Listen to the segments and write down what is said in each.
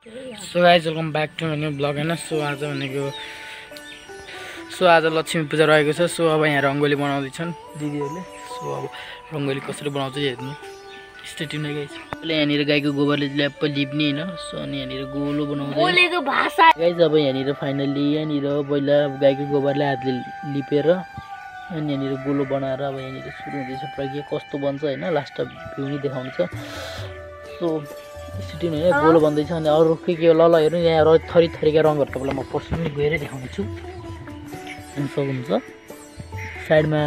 So guys welcome back to my new blog होइन। सो आज भनेको आज लक्ष्मी पूजा रहेको छ। सो अब यहाँ रङ्गोली बनाउँदैछन् दिदीहरूले। सो अब रङ्गोली कसरी बनाउँछ हेर्नु स्टेट नै गाइज। अहिले यहाँनिर गाईको गोबरले ल्याप्प लिप्ने होइन। सो अनि यहाँनिर गोलो बनाउँदै गाइज। अब यहाँनिर फाइनल्ली यहाँनिर पहिला गाईको गोबरले हातले लिपेर अनि यहाँनिर गोलो बनाएर अब यहाँनिर सुरु हुँदैछ प्रक्रिया कस्तो बन्छ होइन। लास्ट भ्यू नै देखाउँछ। सो स्थिति होइन गोलो बन्दैछ अनि अरू के ल हेर्नु यहाँ थरी थरीका रङहरू तपाईँलाई म पर्सनली गएर देखाउने छु। सक्नुहुन्छ साइडमा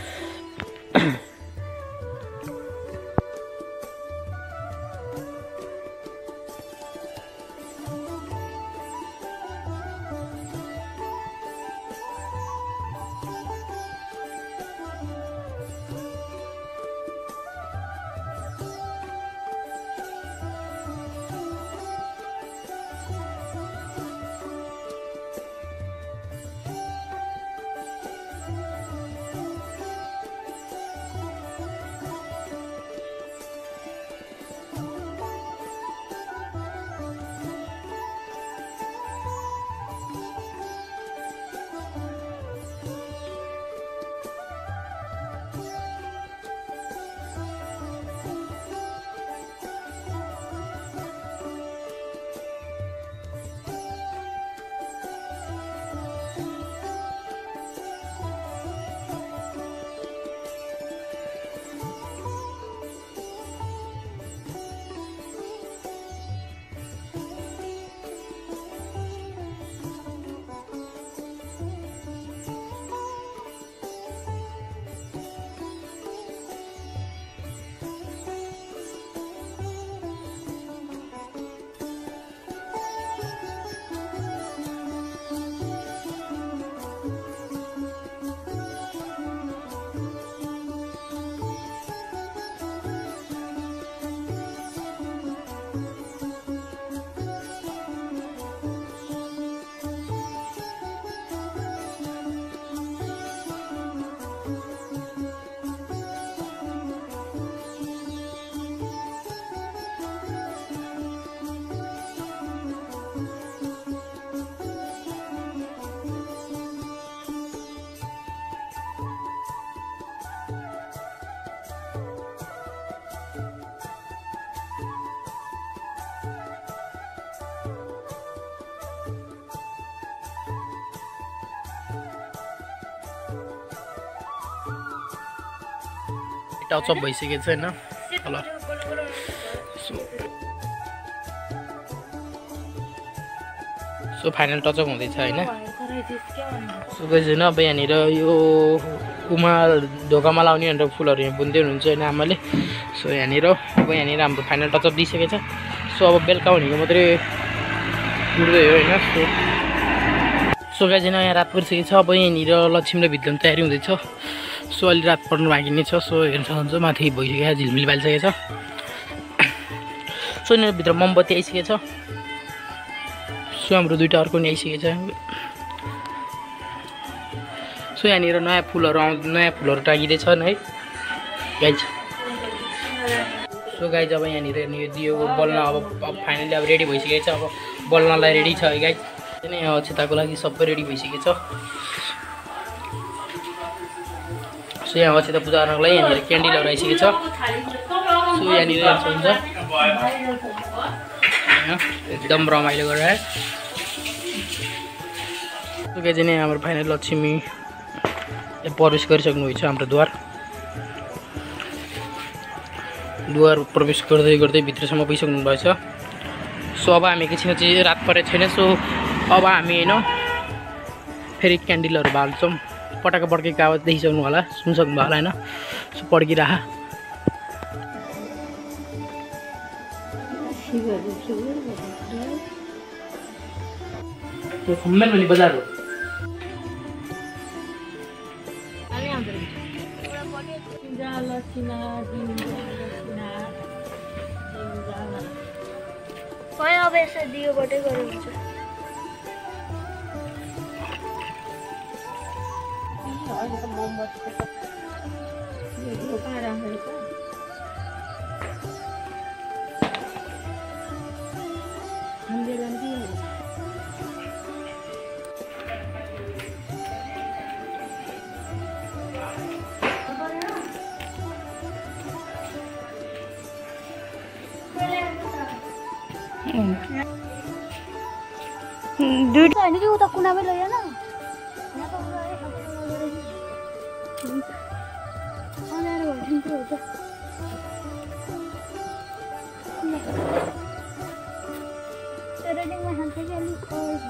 टचअप भइसकेको छ होइन। ल सो फाइनल टचअप हुँदैछ होइन। सो होइन अब यहाँनिर यो उमा ढोकामा लाउने भनेर फुलहरू यहाँ बुन्दै हुनुहुन्छ होइन आमाले। सो यहाँनिर अब यहाँनिर हाम्रो फाइनल टचअप दिइसकेको छ। सो अब बेलुका भनेको मात्रै उड्दै हो होइन। सो गाइज होइन यहाँ रात परिसकेको छ। अब यहाँनिर लक्ष्मीलाई भित्र तयारी हुँदैछ। सो अलि रात पर्नु बाँकी नै छ। सो हेर्न सक्नुहुन्छ माथि भइसकेको झिलमिल बालिसकेको छ। सो यहाँनिर भित्र मोमबत्ती आइसकेको छ। सो हाम्रो दुईवटा अर्को नि आइसकेको छ। सो यहाँनिर नयाँ फुलहरू टाँगिँदैछन् है गाइज। सो गाइज अब यहाँनिर यो दियो बल्न अब फाइनली अब रेडी भइसकेको छ। अब बल्नलाई रेडी छ है गाइज। यहाँ अक्षताको लागि सबै रेडी भइसकेको छ। सो यहाँ अक्षता पूजा गर्नको लागि यहाँनिर क्यान्डलहरू आइसकेको छ। सो यहाँनिर हुन्छ एकदम रमाइलो गरेर गाइज नै हाम्रो फाइनल लक्ष्मी प्रवेश गरिसक्नुहुन्छ हाम्रो द्वार प्रवेश गर्दै गर्दै भित्रसम्म गइसक्नु भएछ। सो अब हामी एकैछिन चाहिँ रात परेको छैन। सो अब हामी होइन फेरि क्यान्डलहरू बाल्छौँ। पटाका पड्केको आवाज देखिसक्नु होला सुनिसक्नु होला होइन। सो पड्किरह त्यो खम्मेल भने बजार हो। अब यसो दियोबाटै गरेर हुन्छ। दुईटा होइन कि उता कुनामै लैजा न रेडिङमा खान्छ कि अलिक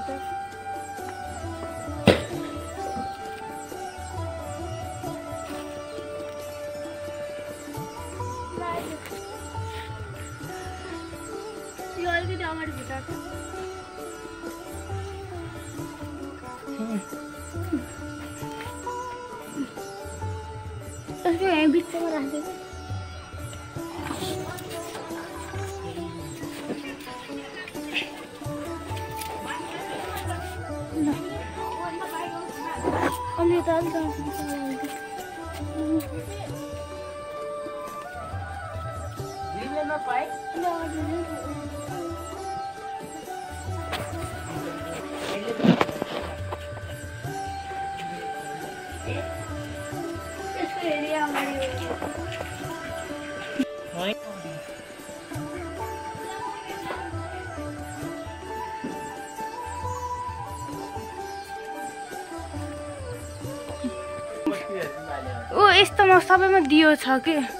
यो अलिकति अगाडि भित्र यसको यहाँ बिचमा राख्दै अलि त अलिक यसको एरिया अगाडि ओ यस्तोमा सबैमा दियो छ के